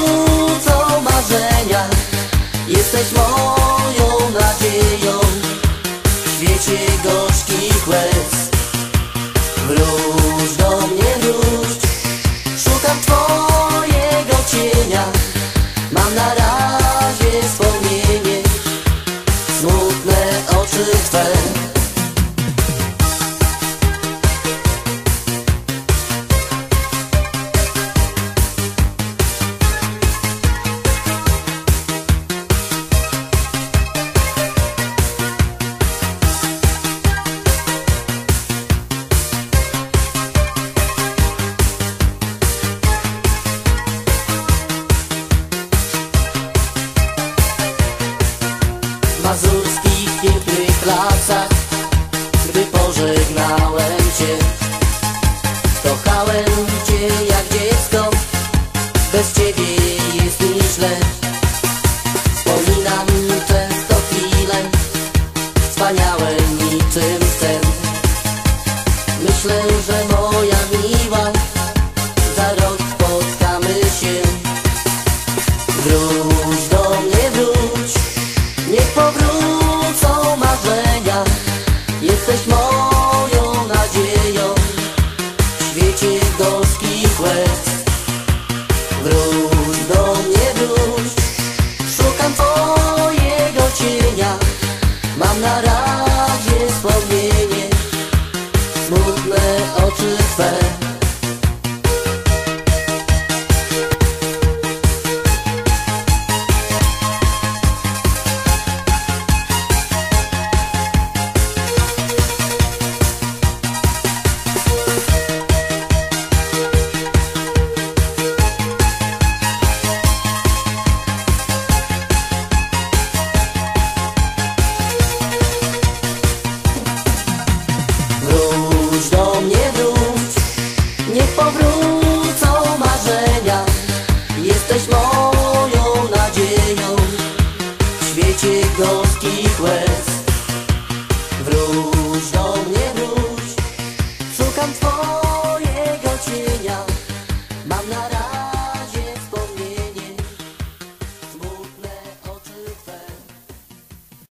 powrócą marzenia. Jesteś moją nadzieją w świecie gorzkich łez. Wróć do mnie, wróć, szukam twojego cienia. Mam na razie wspomnienie, smutne oczy twe. W mazurskich pięknych lasach, gdy pożegnałem cię, kochałem cię jak dziecko, bez ciebie jest mi źle. Wspominam często chwile wspaniałe niczym sen. Myślę, że moja miła, za rok spotkamy się. Wróć do mnie, wróć, niech powrócą marzenia. Jesteś moją nadzieją w świecie gorzkich łez. Wróć do mnie, wróć, szukam twojego cienia. Mam na razie wspomnienie, smutne oczy twe. Wróć do mnie, wróć, niech powrócą marzenia. Jesteś moją nadzieją w świecie gorzkich łez.